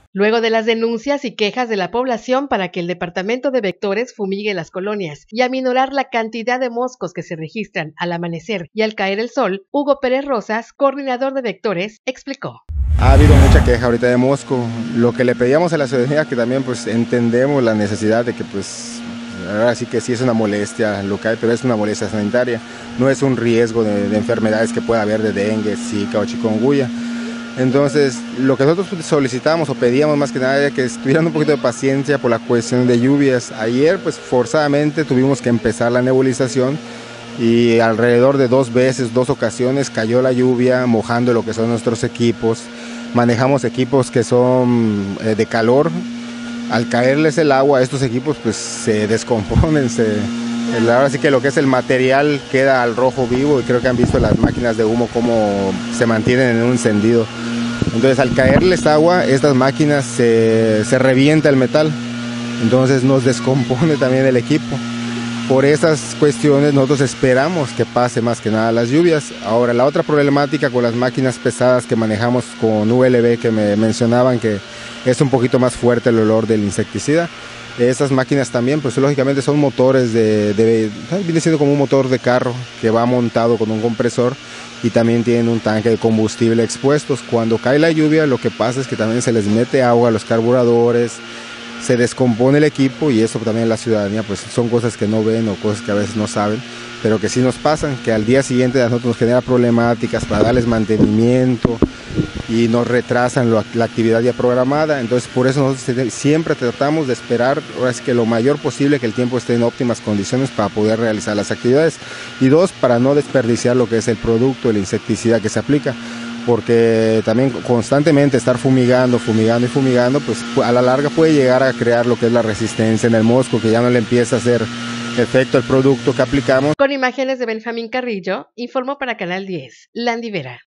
luego de las denuncias y quejas de la población para que el Departamento de Vectores fumigue las colonias y aminorar la cantidad de moscos que se registran al amanecer y al caer el sol, Hugo Pérez Rosas, coordinador de Vectores, explicó. Ha habido mucha queja ahorita de mosco. Lo que le pedíamos a la ciudadanía, que también pues entendemos la necesidad de que pues ahora sí que sí es una molestia local, pero es una molestia sanitaria, no es un riesgo de enfermedades que pueda haber de dengue, zika o chikungunya. Entonces, lo que nosotros solicitamos o pedíamos más que nada era que tuvieran un poquito de paciencia por la cuestión de lluvias. Ayer, pues forzadamente tuvimos que empezar la nebulización y alrededor de 2 ocasiones cayó la lluvia, mojando lo que son nuestros equipos. Manejamos equipos que son de calor. Al caerles el agua, estos equipos pues se descomponen, ahora sí que lo que es el material queda al rojo vivo, y creo que han visto las máquinas de humo cómo se mantienen en un encendido. Entonces al caerles agua, estas máquinas se revienta el metal, entonces nos descompone también el equipo. Por esas cuestiones nosotros esperamos que pase más que nada las lluvias. Ahora, la otra problemática con las máquinas pesadas que manejamos con ULB, que me mencionaban que es un poquito más fuerte el olor del insecticida. Estas máquinas también, pues lógicamente son motores viene siendo como un motor de carro que va montado con un compresor y también tienen un tanque de combustible expuestos. Cuando cae la lluvia, lo que pasa es que también se les mete agua a los carburadores, se descompone el equipo, y eso también la ciudadanía pues son cosas que no ven o cosas que a veces no saben, pero que sí nos pasan, que al día siguiente a nosotros nos genera problemáticas para darles mantenimiento y nos retrasan la actividad ya programada. Entonces por eso nosotros siempre tratamos de esperar ahora es que lo mayor posible que el tiempo esté en óptimas condiciones para poder realizar las actividades, y dos, para no desperdiciar lo que es el producto, el insecticida que se aplica, porque también constantemente estar fumigando, pues a la larga puede llegar a crear lo que es la resistencia en el mosco, que ya no le empieza a hacer efecto el producto que aplicamos. Con imágenes de Benjamín Carrillo, informó para Canal 10, Landy Vera.